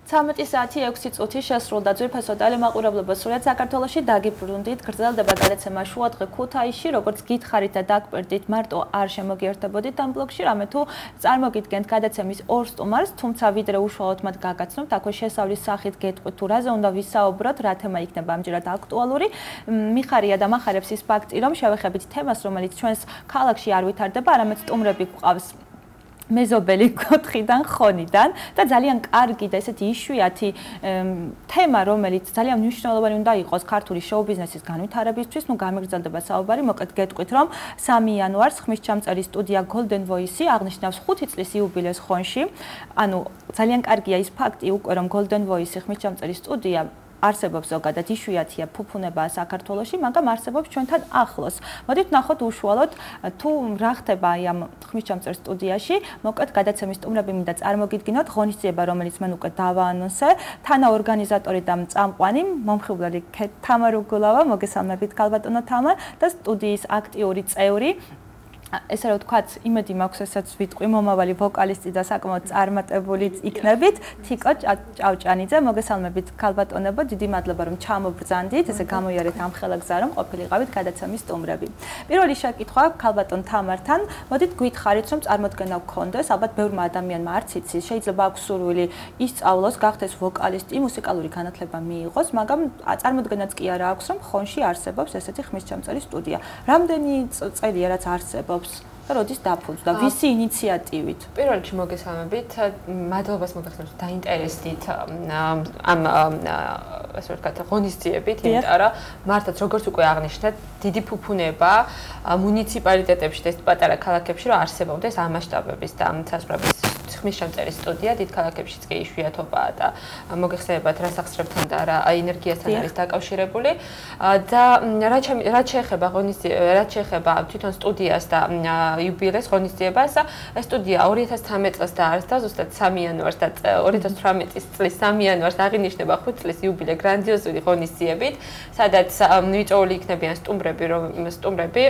13 საათი 6 წუთი შესრულდა ძვირფასო ტელემაყურებლობა სრულად საქართველოში დაგიბრუნდით გრძელდება გადაცემა შუადღე ქუთაისში როგორც გითხარით და დაგკვირდით მარტო არ შემოგიერთებოდით ამ ბლოგში რამე თუ წარმოგიდგენთ გადაცემის ორ სტუმარს თუმცა ვიდრე უშუალოდ მათ გაგაცნობთ აქვე შესავლის სახით გეტყვით თუ რაზე უნდა ვისაუბროთ რა თემა იქნება ამჯერად აქტუალური მიხარია და მახარებს ის ფაქტი რომ შევეხებით თემას რომელიც ჩვენს ქალაქში არ ვითარდება არამედ სტუმრები გვყავს მეზობელი კოთხიდან ხონიდან და ძალიან კარგი და ესეთი იშვიათი თემა რომელიც ძალიან მნიშვნელოვანი უნდა იყოს ქართული შოუ-ბიზნესის განვითარებისთვის, გამიგრძელდება საუბარი, მოკლედ გეტყვით რომ 3 იანვარს ხმისჩამწერი სტუდია Golden Voice აღნიშნავს 5 წლის იუბილეს ხონში. ანუ ძალიან კარგია ის ფაქტი უკვე რომ Golden Voice ხმისჩამწერი სტუდია არსებობს ზოგადად იშვიათია ფუფუნებაა საქართველოში, მაგრამ არსებობს ჩვენთან ახლოს. მოდით ნახოთ უშუალოდ თუ რა ხდება ამ ხმისჩამწერ სტუდიაში. მოკლედ გადაცემის სტუმრები მინდა წარმოგიდგინოთ ღონისძიება, რომელიც მან უკვე დავაანონსე, თანაორგანიზატორი და წამყვანი მომხიბვლელი თამარ უგულავა, მოგესალმებით ქალბატონო თამარ და სტუდიის აქტიური წევრი ესე რომ ვთქვათ, იმედი მაქვს ესაც ვიტყვი მომავალი ვოკალისტი და საკმაოდ წარმატებული იქნებით, თიკო ჭავჭანიძე, მოგესალმებით ქალბატონებო, დიდი მადლობა რომ ჩამობრძანდით, ესე გამოიარეთ ამ ხელა გზა რომ ყოფილიყავით გადაცემის სტუმრები. პირველი შეკითხვა ქალბატონ თამართან, მოდით გითხარით რომ წარმოდგენა გქონდეს, ალბათ ბევრმა ადამიანმა არც იცის, შეიძლება აქვს სურვილი ისწავლოს, გახდეს ვოკალისტი, მუსიკალური განათლება მიიღოს, მაგრამ წარმოდგენაც კი არა აქვს რომ ხონში არსებობს ესეთი ხმისჩამწერი სტუდია. რამდენი წელია რაც არსებობს და როდის დაფუძნდა, ვისი ინიციატივით? პირველ რიგში მოგესალმებით, მადლობას მოგახსენებთ დაინტერესდით ამ ასე ვთქვათ ღონისძიებით, იმიტომ რომ მართლაც როგორც უკვე აღნიშნეთ, დიდი ფუფუნება მუნიციპალიტეტებში და პატარა ქალაქებში რომ არსებობდეს ამ მასშტაბების და ამ საზღვრების ხმისჩამწერი სტუდია დიდ ქალაქებშიც კი იშვიათობაა და მოგეხსენებათ რა სახსრებთან და რა ენერგიასთან არის დაკავშირებული და რაც შეეხება თვითონ სტუდიას და იუბილეს ღონისძიებას ეს სტუდია 2013 წელს დაარსდა ზუსტად 3 იანვარს და 2018 წლის 3 იანვარს აღინიშნება 5 წლის იუბილე გრანდიოზული ღონისძიებით სადაც მიწვეული იქნებიან სტუმრები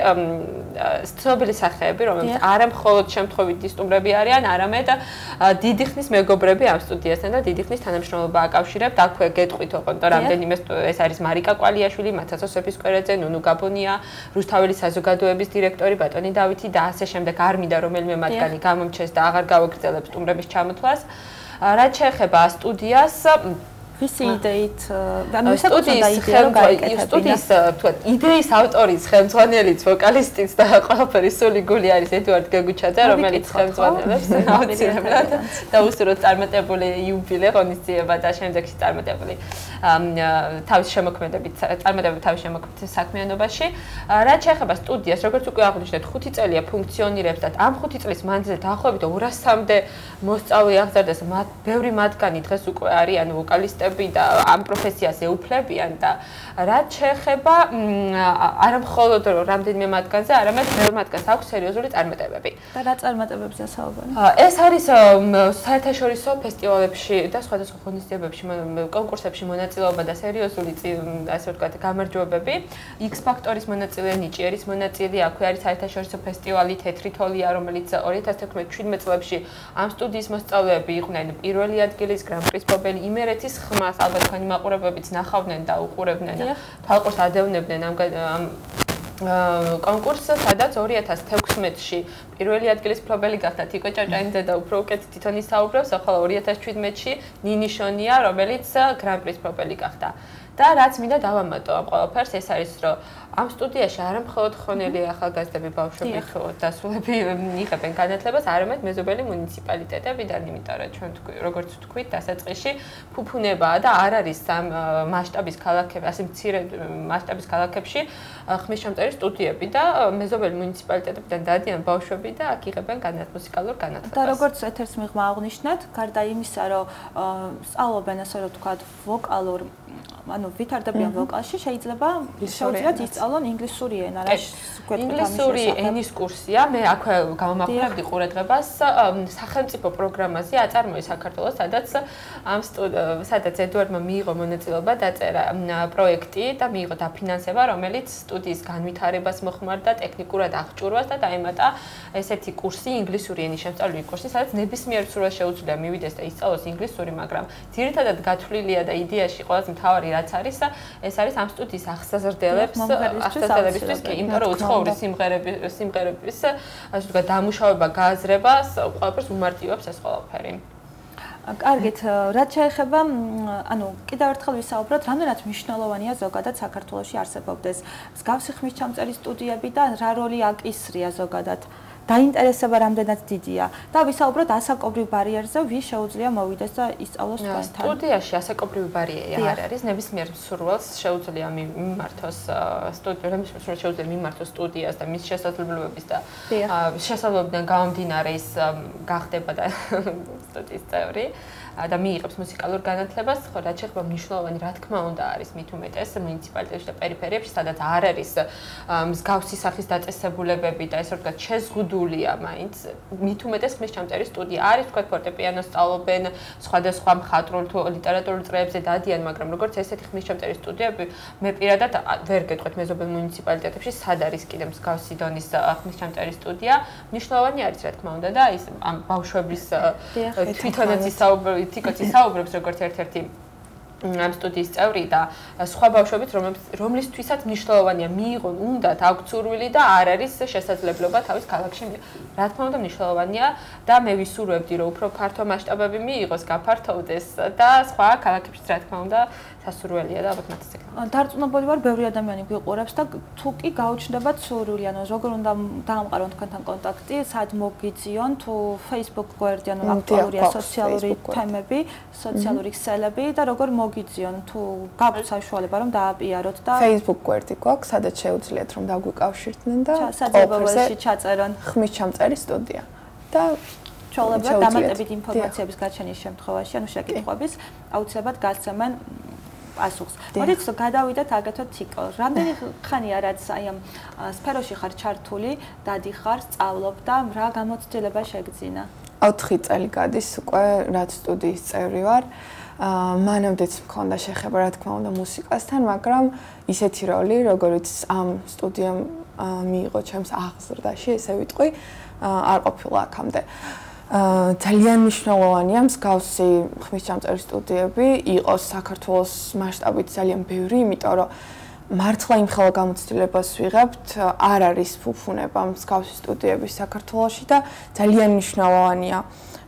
ცნობილი სახეები რომელთაც არა მხოლოდ შემთხვევითი სტუმრები არიან არამედ დიდი ხნის მეგობრები ამ სტუდიასთან და დიდი ხნის თანამშრომლობა აკავშირებთ. აქვე გეტყვით ოღონდ რამდენიმე ეს არის მარიკა კვალიაშვილი, მათაც ოსეფის კვერეძე, ნუნუ გაბონია, რუსთაველის საზოგადოების დირექტორი ბატონი დავითი და ასე შემდეგ. არ მინდა რომელიმე მათგანი გამომჩეს და აღარ გავაგრძელებ სტუმრების ჩამოთვლას. რაც შეეხება სტუდიას ვისი იდეით ანუ სტუდიის იდეის ავტორის ხელმძღვანელიც ვოკალისტიც და ყველაფერი სული გული არის ედუარდ გეგუჩაძე რომელიც ხელმძღვანელობს აუცილებლად და უსურვოთ წარმატებული იუბილე ღონისძიება და შემდეგში წარმატებული თავის შემოქმედებით საქმიანობაში რაც შეეხება სტუდიას როგორც უკვე აღნიშნეთ 5 წელია ფუნქციონირებს და ამ 5 წლის მანძილზე დაახლოებით 200-მდე მოსწავლე აღზარდეს ბევრი მათგანი დღეს უკვე არიან ვოკალისტები და ამ პროფესიას ეუფლებიან და რაც შეეხება არა მხოლოდ რამდენიმე მათგანზე, არამედ ბევრ მათგანს აქვს სერიოზული წარმატებები. და რა წარმატებებზე საუბარი? ეს არის საერთაშორისო ფესტივალებში და სხვადასხვა ღონისძიებებში, კონკურსებში მონაწილეობა და სერიოზული ასე ვთქვათ გამარჯვებები. X Factor-ის მონაწილე, ნიჭიერის მონაწილე, აქვე არის საერთაშორისო ფესტივალი თეთრი თოლია, რომელიც 2017 წლებში ამ სტუდიის მოსწავლეები იყვნენ პირველი ადგილის გრან-პრის მფლობელი იმერეთის ხმას ალბათ თქვენი მაყურებლებიც ნახავდნენ და უყურებდნენ და თვალყურს ადევნებდნენ ამ კონკურსს, სადაც 2016-ში პირველი ადგილის მფლობელი გახდა თიკო ჭავჭანიძე და უფრო უკეთ თვითონ ისაუბრებს, ხოლო 2017-ში ნინიშონია, რომელიც გრან-პრის მფლობელი გახდა. და რაც მინდა დავამატო ამ ყველაფერს, ეს არის რომ ამ სტუდიაში არა მხოლოდ ხონელი ახალგაზრდები ბავშვები დასულები იღებენ განათლებას, არამედ მეზობელი მუნიციპალიტეტებიდან, იმიტომ რომ ჩვენ როგორც ვთქვით, დასაწყისში ფუფუნებაა და არ არის ამ მასშტაბის ქალაქებში, ასე მცირე მასშტაბის ქალაქებში ხმისჩამწერი სტუდიები და მეზობელი მუნიციპალიტეტებიდან დადიან ბავშვები და აქ იღებენ მუსიკალურ განათლებას. და როგორც ეთერს მიღმა აღნიშნეთ, გარდა იმისა, რომ სწავლობენ ასე რომ ვთქვათ ვოკალურ ანუ ვითარდებიან ვოკალში, შეუძლიათ ისწავლონ ინგლისური ენა, რა ინგლისური ენის კურსია. მე აქვე გამომახვილებდი ყურადღებას სახელმწიფო პროგრამაზე აწარმოეს საქართველოს, სადაც ედუარდმა მიიღო მონაწილეობა, დაწერა პროექტი და მიიღო დაფინანსება, რომელიც სტუდიის განვითარებას მოხმარდა, ტექნიკურად აღჭურვას და დაემატა ესეთი კურსი, ინგლისური ენის შემსწავლელი კურსი, სადაც ნებისმიერ სრულად შეუძლია მივიდეს და ისწავლოს ინგლისური, მაგრამ ძირითადად გათვლილია და იდეაში ყველაზე მთავარი რაც არის, ეს არის ამ სტუდიის ახსაზრდელებისთვის, იმიტომ რომ უცხოური სიმღერების ასე ვთქვათ დამუშავება, გააზრებას ყველაფერს უმარტივებს ეს ყველაფერი. კარგით, რაც შეეხება, ანუ კიდევ ერთხელ ვისაუბროთ, რამდენად მნიშვნელოვანია ზოგადად საქართველოში არსებობდეს მსგავსი ხმისჩამწერი სტუდიები და რა როლი აკისრია ზოგადად. დაინტერესება რამდენად დიდია და ვისაუბროთ ასაკობრივ ბარიერზე, ვის შეუძლია მოვიდეს და ისწავლოს თქვენთან. სტუდიაში ასაკობრივი ბარიერი არ არის, ნებისმიერ მსურველს შეუძლია მიმართოს სტუდიას და მის შესაძლებლობების და შესაძლებლობიდან გამომდინარე ის გახდება და სტუდიის წევრი და მიიღებს მუსიკალურ განათლებას, ხო, რაც შეეხება მნიშვნელოვანი, რა თქმა უნდა, არის მით უმეტეს მუნიციპალიტეტებში და პერიფერიებში, სადაც არ არის მსგავსი სახის დაწესებულებები და ესე ვთქვათ, შეზღუდულია მაინც. მით უმეტეს ხმისჩამწერი სტუდია არის, ვთქვათ, ფორტეპიანოს სწავლობენ, სხვადასხვა მხატვრულ თუ ლიტერატურულ წრეებზე დადიან, მაგრამ როგორც ესეთი ხმისჩამწერი სტუდიები, მე პირადად ვერ გეტყვით მეზობელ მუნიციპალიტეტებში, სად არის კიდე მსგავსი დონის ხმისჩამწერი სტუდია. მნიშვნელოვანი არის, რა თქმა უნდა, და ის ამ ბავშვების თვითონაც თიკოც ისაუბრებს როგორც ერთ-ერთი ამ სტუდიის წევრი და სხვა ბავშვებით, რომლისთვისაც მნიშვნელოვანია მიიღონ უნდათ აქვთ სურვილი და არ არის შესაძლებლობა თავის ქალაქში. რა თქმა უნდა მნიშვნელოვანია და მე ვისურვებდი, რომ უფრო ფართო მასშტაბები მიიღოს, გაფართოვდეს და სხვა ქალაქებშიც რა თქმა უნდა სასურველია და ალბათ მათ ისე. დარწმუნებული ვარ, ბევრი ადამიანი გვიყურებს და თუ კი გაუჩნდებათ სურვილი, ანუ როგორ უნდა დაამყარონ თქვენთან კონტაქტი, სად მოგიძიონ, თუ Facebook გვერდი, ანუ აქტუალურია სოციალური თემები, სოციალური ქსელები და როგორ მოგიძიონ, თუ გაქვთ საშუალება რომ დააპიაროთ და Facebook გვერდი გვაქვს, სადაც შეუძლიათ რომ დაგვიკავშირდნენ და საძებელში ჩაწერონ ხმისჩამწერი სტუდია. და ჩვეულებრივ დამატებით ინფორმაციების გაჩენის შემთხვევაში, ანუ შეკითხვების აუცილებლად გასცემენ პასუხს. მოდით გადავიდეთ აგათო ციკл. რამდენი ხანია რაც აი ამ სფეროში ხარ ჩართული, დადიხარ, სწავლობ და რა გამოცდილება შეგძინა? 4 წელი გადის უკვე რაც სტუდიის წევრი ვარ. მანამდეც მქონდა შეხება რა თქმა უნდა მუსიკასთან, მაგრამ ისეთი როლი, როგორც ამ სტუდიამ მიიღო ჩემს აღზრდაში, ესე ვიტყვი, არ ყოფილა აქამდე. ძალიან მნიშვნელოვანია მსგავსი ხმისჩამწერი სტუდიები იყოს საქართველოს მასშტაბით ძალიან ბევრი, იმიტომ რომ მართლა იმხელა გამოცდილებას ვიღებთ, არ არის ფუფუნება მსგავსი სტუდიების საქართველოში და ძალიან მნიშვნელოვანია.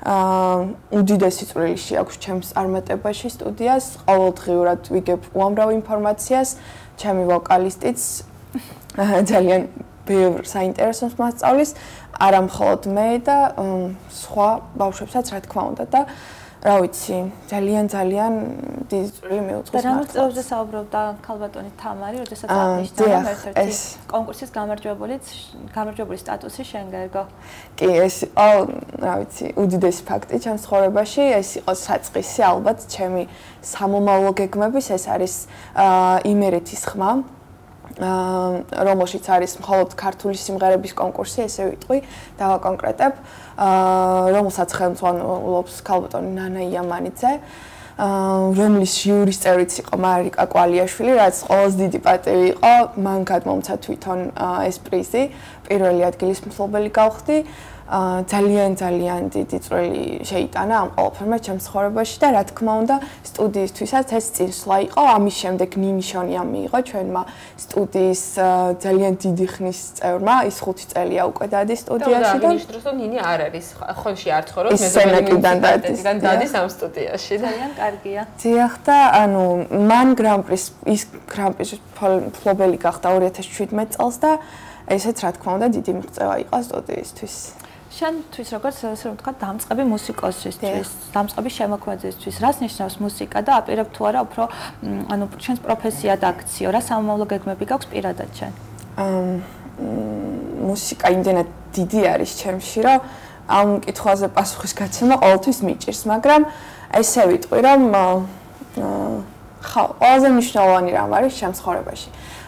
უდიდესი წვლილი აქვს ჩემს წარმატებაში სტუდიას, ყოველდღიურად ვიგებ უამრავ ინფორმაციას, ჩემი ვოკალისტიც ძალიან ბევრ საინტერესოს მასწავლის, არა მხოლოდ მე და სხვა ბავშვებსაც რა თქმა უნდა და რა ვიცი, ძალიან დიდი წვლილი მიუძღვის მართლა. და რა წელზე საუბრობდა ქალბატონი თამარი, როდესაც აღნიშნა ერთ-ერთი კონკურსის გამარჯვებული სტატუსი შენ გაერგო. კი, ეს იყო, რა ვიცი, უდიდესი ფაქტი ჩემს ცხოვრებაში, ეს იყო საწყისი ალბათ ჩემი სამომავლო გეგმების, ეს არის იმერეთის ხმა. რომელშიც არის მხოლოდ ქართული სიმღერების კონკურსი, ესე ვიტყვი, დავაკონკრეტებ, რომელსაც ხელმძღვანელობს ქალბატონი ნანა იამანიძე, რომლის ჟიურის წევრიც იყო მარიკა კვალიაშვილი, რაც ყველაზე დიდი პატივი იყო, მან გადმომცა თვითონ ეს პრიზი, პირველი ადგილის მფლობელი გავხდი. ძალიან დიდი წვლილი შეიტანა ამ ყველაფერმა ჩემს ცხოვრებაში და რა თქმა უნდა სტუდიისთვისაც ეს წინსვლა იყო. ამის შემდეგ ნიშონია მიიღო ჩვენმა სტუდიის ძალიან დიდი ხნის წევრმა, ის 5 წელია უკვე დადის სტუდიაში და აღნიშნოს რომ ნინი არ არის ხონში არ ცხოვრობს მეზობელი დადის ამ სტუდიაში. ძალიან კარგია. დიახ და ანუ მან გრან-პრის მფლობელი გახდა 2017 წელს და ესეც რა თქმა უნდა დიდი მიღწევა იყო სტუდიისთვის. შენთვის როგორც ასე რომ ვთქვა, დამწყები მუსიკოსისთვის, დამწყები შემოქმედისთვის, რას ნიშნავს მუსიკა და აპირებ თუ არა უფრო ანუ ჩვენს პროფესიად აქციო, რა სამომავლო გეგმები გაქვს პირადად შენ? მუსიკა იმდენად დიდი არის ჩემში, რომ ამ კითხვაზე პასუხის გაცემა ყოველთვის მიჭირს, მაგრამ ესე ვიტყვი, რომ ხო, ყველაზე მნიშვნელოვანი რამ არის ჩემს ცხოვრებაში.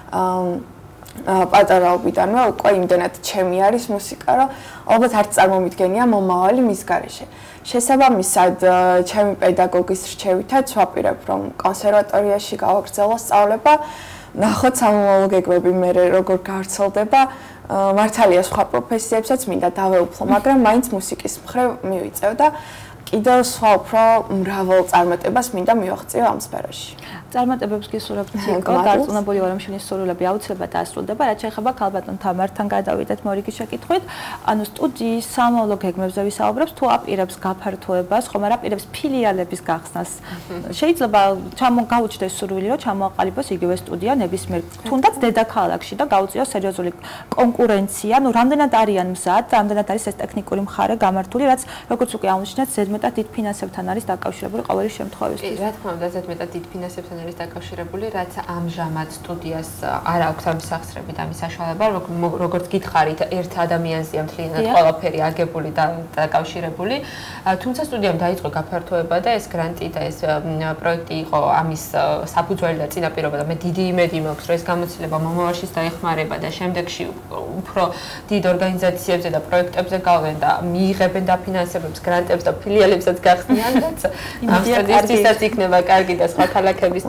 პატარაობიდანვე უკვე იმდენად ჩემი არის მუსიკა, რომ ალბათ არც წარმომიდგენია მომავალი მის გარეშე. შესაბამისად, ჩემი პედაგოგის რჩევითაც ვაპირებ, რომ კონსერვატორიაში გავაგრძელო სწავლება, ნახოთ სამომავლო გეგმები მე როგორ გავრცელდება. მართალია სხვა პროფესიებსაც მინდა დავეუფლო, მაგრამ მაინც მუსიკის მხრივ მივიწევ და კიდევ სხვა უფრო მრავალ წარმატებას მინდა მივაღწიო ამ სფეროში. წარმატებებს გისურვებთ ციკო, დარწმუნებული ვარ, რომ შენი სურვილები აუცილებლად დასრულდება, რაც შეეხება ქალბატონ თამართან გადავიდეთ მორიგი შეკითხვით. ანუ სტუდიის სამომავლო გეგმებზე ვისაუბრებთ, თუ აპირებს გაფართოებას, ხომ არ აპირებს ფილიალების გახსნას. შეიძლება გაუჩნდეს სურვილი, რომ ჩამოაყალიბოს იგივე სტუდია ნებისმიერ თუნდაც დედაქალაქში და გაუწიოს სერიოზული კონკურენცია. ანუ რამდენად არიან მზად, რამდენად არის ეს ტექნიკური მხარე გამართული, რაც როგორც უკვე აღნიშნეთ, ზედმეტად დიდ ფინანსებთან არის დაკავშირებული ყოველი შემთხვევისთვის. რა თქმა უნდა, ზედმეტად დიდ ფინანსებთან არის დაკავშირებული, რაც ამჟამად სტუდიას არ აქვს ამის სახსრები და ამის საშუალება, როგორც გითხარით, ერთ ადამიანზეა მთლიანად ყველაფერი აგებული და დაკავშირებული. თუმცა სტუდიამ დაიწყო გაფართოება და ეს გრანტი და ეს პროექტი იყო ამის საფუძველი და წინაპირობა და მე დიდი იმედი მაქვს, რომ ეს გამოცდილება მომავალშიც დაეხმარება და შემდეგში უფრო დიდ ორგანიზაციებზე და პროექტებზე გავლენ და მიიღებენ დაფინანსებებს, გრანტებს და ფილიალებსაც გახსნიან, რაც ამ სტუდიისთვისაც იქნება კარგი და სხვა ქალაქებისთვის.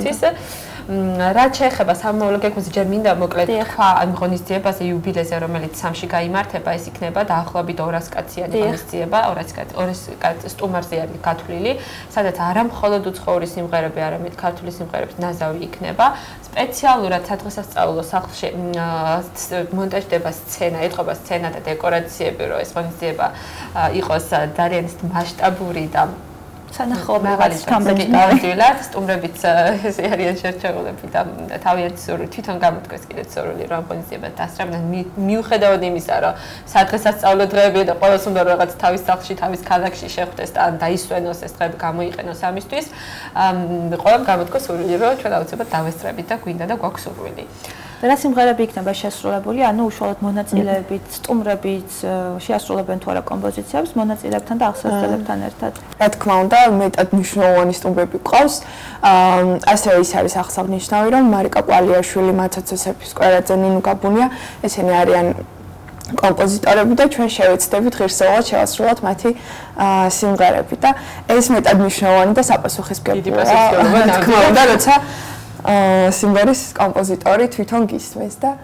რაც შეეხება სამომავლო გეგმაზე, ჯერ მინდა მოკლედ თქვა ამ ღონისძიებაზე იუბილეზე, რომელიც სამში გაიმართება, ეს იქნება დაახლოებით 200 კაციანი ღონისძიება, 200 კაც სტუმარზე არის გათვლილი, სადაც არა მხოლოდ უცხოური სიმღერები, არამედ ქართული სიმღერების ნაზავი იქნება. სპეციალურად სადღესასწაულო სახლში მონტაჟდება სცენა, ეთყობა სცენა და დეკორაციები, რომ ეს ღონისძიება იყოს ძალიან მასშტაბური და სანახაობრივად გამბეჭდავად სტუმრებიც ესე არიან შერჩეულები და თავიანთი სურვილი თვითონ გამოთქვეს კიდეც სურვილი რომ ღონისძიება დასწრებდნენ მიუხედავად იმისა რომ სადღესასწაულო დღეებია და ყველას უნდა რაღაც თავის სახლში თავის ქალაქში შეხვდეს და დაისვენოს ეს დღეები გამოიყენოს ამისთვის ყველამ გამოთქვა სურვილი რომ ჩვენ აუცილებლად დავესწრებით და გვინდა და გვაქვს სურვილი რა სიმღერები იქნება შესრულებული, ანუ უშუალოდ მონაწილეებით, სტუმრებით შეასრულებენ თუ არა კომპოზიციებს, მონაწილეებთან და აღსასრულებთან ერთად. რა თქმა უნდა, მეტად მნიშვნელოვანი სტუმრები ყავს. ასევე ის არის აღსანიშნავი, რომ მარიკა კვალიაშვილი, მაცაც ოსეფის კვერაძე, ნინუ გაბუნია, ესენი არიან კომპოზიტორები და ჩვენ შევეცდებით ღირსეულად შევასრულოთ მათი სიმღერები და ეს მეტად მნიშვნელოვანი და საპასუხისმგებლოა. რა თქმა უნდა, როცა სიმღერის კომპოზიტორი თვითონ გისმენს და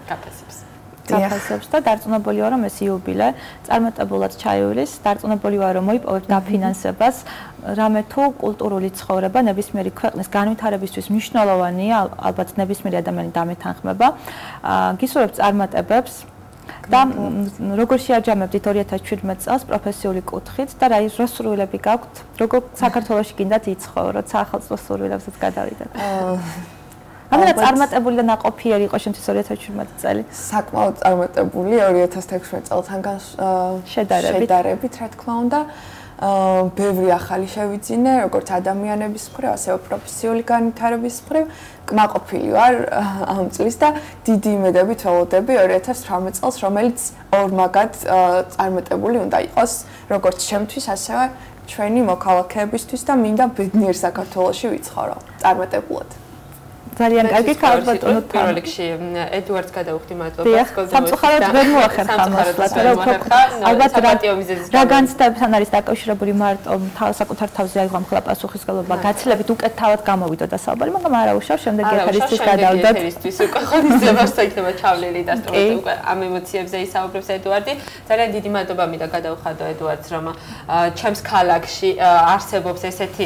გაფასებს და დარწმუნებული ვარ რომ ეს იუბილე წარმატებულად ჩაივლის, დარწმუნებული ვარ რომ მოიპოვებ დაფინანსებას, რამე თუ კულტურული ცხოვრება ნებისმიერი ქვეყნის განვითარებისთვის მნიშვნელოვანია, ალბათ ნებისმიერი ადამიანი დამეთანხმება. გისურვებ წარმატებებს და როგორ შეაჯამებდით 2017 წელს პროფესიული კუთხით და რა სურვილები გაქვთ, როგორ საქართველოში გინდათ იცხოვრო, საახალწლო სურვილებსაც გადავიდეთ. ამერა წარმატებული და ნაყოფიერი იყო შემთხვევით 2017 წელი. საკმაოდ წარმატებული 2016 წელთან შედარებით, რა თქმა უნდა. ბევრი ახალი შევიძინე, როგორც ადამიანების მხრივ, ასევე პროფესიული განვითარების მხრივ. კმაყოფილი ვარ ამ წლის და დიდი იმედებით ველოდები 2018 წელს, რომელიც ორმაგად წარმატებული უნდა იყოს, როგორც ჩემთვის, ასევე ჩვენი მოქალაქეებისთვის და მინდა ბედნიერ საქართველოში ვიცხოვრო. წარმატებულად. ძალიან კარგი ქალბატონო პირველ რიგში ედუარდს გადავხდი მადლობა სამწუხაროდ ვერ მოახერხა მასლად ალბათ რა განცდებთან არის დაკავშირებული მარტო საკუთარ თავზე აიღო მხოლოდ პასუხისმგებლობა გაცილებით უკეთ თავად გამოვიდო და საუბარი მაგრამ არა უშავ შემდეგ ეთერისთვის გადავდეთ ეთერისთვის უკვე ხონისძიებას იქნება ჩავლილი და სტუმრები უკვე ამ ემოციებზე ისაუბრებს ედუარდი ძალიან დიდი მადლობა მინდა გადავხადო ედუარდს რომ ჩემს ქალაქში არსებობს ესეთი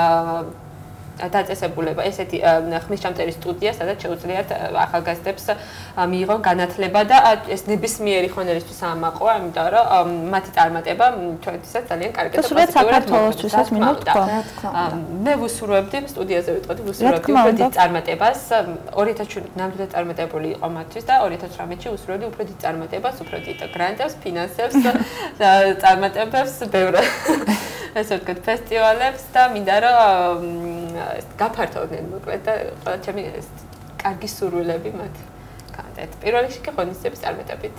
დაწესებულება ესეთი ხმისჩამწერი სტუდია, სადაც შეუძლიათ ახალგაზრდებს მიიღონ განათლება და ეს ნებისმიერი ხონერისთვის ამაყვა, იმიტომ რომ მათი წარმატება ჩვენთვისაც ძალიან კარგი და საქართველოსთვისაც მინდა თქვა. მე ვუსურვებდი სტუდიაზე ვიტყოდი, ვუსურვებდი უფრო დიდ წარმატებას. 2017 ნამდვილად წარმატებული იყო მათთვის და 2018-ში ვუსურვებდი უფრო დიდ წარმატებას, უფრო დიდ გრანტებს, ფინანსებს, წარმატებებს, ბევრ ესე ვთქვათ, ფესტივალებს და მინდა რომ გაფართოვდნენ მოკლედ და ყველა ჩემი კარგი სურვილები მათ. განდეთ. პირველ რიგში კი ღონისძიების წარმატებით.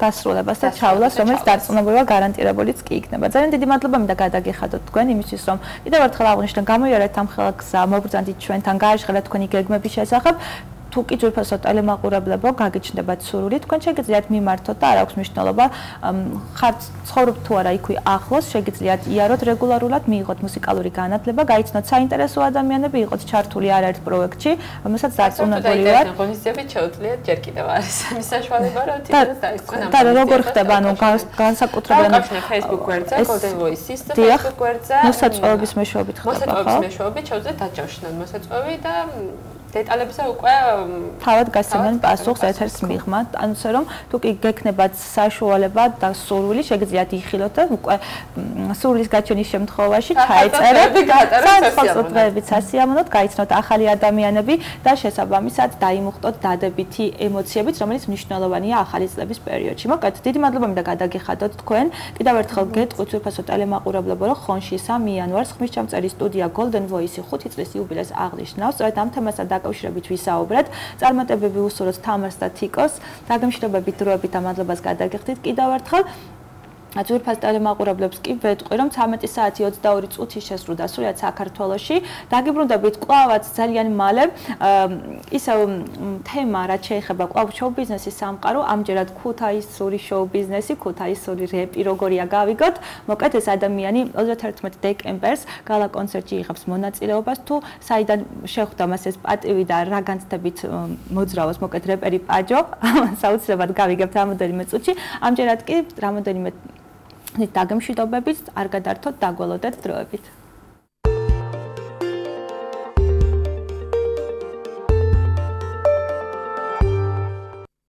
დასრულებას და ჩავლას, რომელიც დარწმუნება გარანტირებულიც კი იქნება. ძალიან დიდი მადლობა მინდა გადაგიხადოთ თქვენ იმისთვის, რომ კიდევ ერთხელ აღვნიშნე, გამოიარეთ ამ ხელგზა, მობრძანდით ჩვენთან, გააშხერეთ თქვენი გეგმების შესახებ. თუ კი ძვირფასო ტელემაყურებლებო გაგიჩნდებათ სურვილი, თქვენ შეგიძლიათ მიმართოთ და არ აქვს მნიშვნელობა, ხართ ცხოვრობთ თუ არა იქვე ახლოს, შეგიძლიათ იაროთ რეგულარულად, მიიღოთ მუსიკალური განათლება, გაიცნოთ საინტერესო ადამიანები, იყოთ ჩართული არაერთ პროექტში, რომელსაც დარწმუნებული ვარ. ღონისძიებით შეუძლიათ ჯერ კიდევ არის ამის საშუალება, რომ თვითონ დაიწყონ ამ. და როგორ ხდება, ანუ განსაკუთრებულად Facebook გვერდზე, Golden Voice-ის და Facebook გვერდზე. მოსაწვევების მეშვეობით ხდება, ხო? მოსაწვევების მეშვეობით შეუძლიათ დაჯავშნან მოსაწვევი და დეტალებზე უკვე თავად გასცემენ პასუხს ერთ-ერთ მიღმად, ანუ ისე რომ თუ კი გექნებათ საშუალება და სურვილი, შეგიძლიათ იხილოთ და უკვე სურვილის გაჩენის შემთხვევაში ჩაეწერეთ სახელმწიფოებიც სასიამოვნოდ, გაიცნოთ ახალი ადამიანები და შესაბამისად დაიმუხტოთ დადებითი ემოციებიც, რომელიც მნიშვნელოვანია ახალი წლების პერიოდში. მოკეთ, დიდი მადლობა მინდა გადაგიხადოთ თქვენ. კიდევ ერთხელ გეტყვით ძვირფასო ტელემაყურებლებო, რომ ხონში 3 იანვარს ხმისჩამწერი სტუდია Golden Voice 5 წლის იუბილეს აღნიშნავს. სწორედ ამ თემასთან დაკავშირებით ვისაუბრეთ. წარმატებები უსურვოთ თამარს და თიკოს. დაგემშვიდობებით დროებით და მადლობას გადაგიხდით კიდევ ერთხელ. ძვირფას ტელემაყურებლებს კი ვეტყვი, რომ 13 საათი 22 წუთი შესრულდა სრულიად საქართველოში. დაგიბრუნდებით კვლავაც ძალიან მალე. ისევ თემა, რაც შეეხება კვლავ შოუ-ბიზნესის სამყარო, ამჯერად ქუთაისური შოუ-ბიზნესი, ქუთაისური რეპი, როგორია გავიგოთ. მოკეთ, ეს ადამიანი 31 დეკემბერს გალა კონცერტში იღებს მონაწილეობას. თუ საიდან შეხვდა მას ეს პატივი და რა განცდებით მოძრაობს, მოკეთ, რეპერი პაჯო, საოცრებად გავიგებთ რამოდენიმე წუთში. ამჯერად კი რამოდენიმე დაგემშვიდობებით, არ გადართოთ, დაგველოდეთ დროებით.